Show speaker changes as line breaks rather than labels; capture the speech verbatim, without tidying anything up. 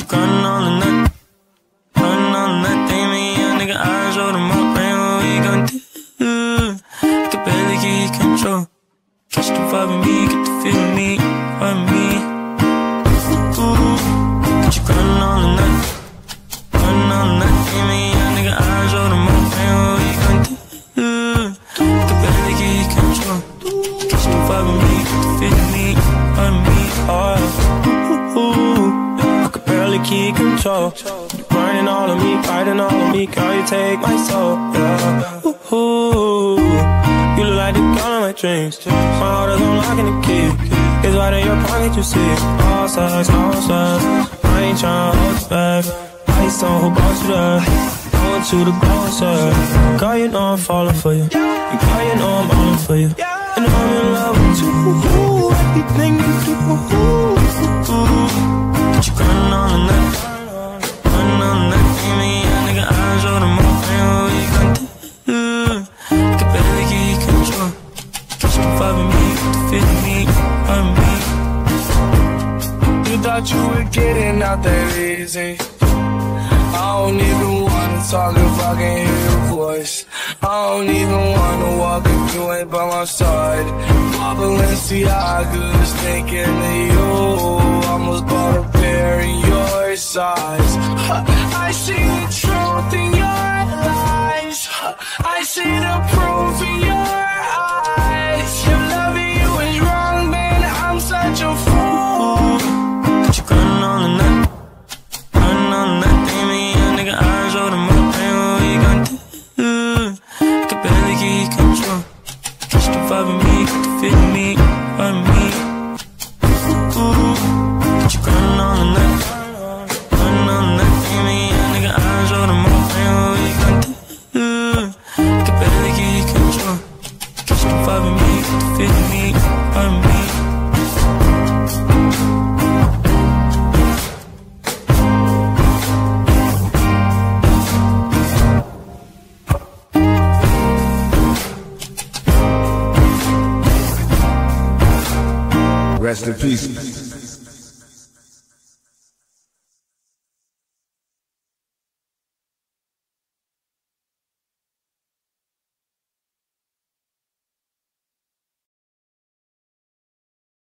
you grinding all the night, grinding all the night. They me young nigga, eyes roll them up, man, what we gon' do? I can barely get control. Catch the vibe in me, get the feel in me, vibe in me. Ooh, got you grinding all the night, grinding all the night. They me young nigga, eyes roll them up, man, what we gon' do? I can barely get control. Catch the vibe in me, get the feel in me, vibe in me. Oh, ooh, I could barely keep control. You grinding all of me, fighting all of me, girl, you take my soul, yeah. Ooh, ooh, you look like the girl in my dreams. My heart is on lock and the key. It's right in your pocket, you see. All sides, all sides. I ain't tryna hold you back. Ice on who brought you there. I want you to go inside. Girl, you know I'm falling for you. And girl, you know I'm all for you. And I'm in love with you. Ooh, everything you do. Ooh, ooh, ooh. Got you grinding all the night, grinding all the night. Give me a nigga, eyes roll them up, man, what we gon' do? I can barely get control. Catch the vibe in me, get the feel in me, vibe in me.
You thought you were getting out that easy. I don't even wanna talk if I can hear your voice. I don't even wanna walk if you ain't by my side. My Balenciaga's thinking of you. Almost bought a pair in your size. I see the truth in your lies. I see the proof in your eyes. If loving you is wrong, man, I'm such a fool.
Got you grinding all the night, grinding all the night. They me young nigga, eyes roll them up, man, what we gon' do? I can barely get control. Catch the vibe in me, get the feel in me, vibe in me. Ooh, got you grinding all the night, grinding all the night. They me young nigga, eyes roll them up, man, what we gon' do? I can barely get control. Catch the vibe in me, get the feel in me, vibe in me.
Rest in peace.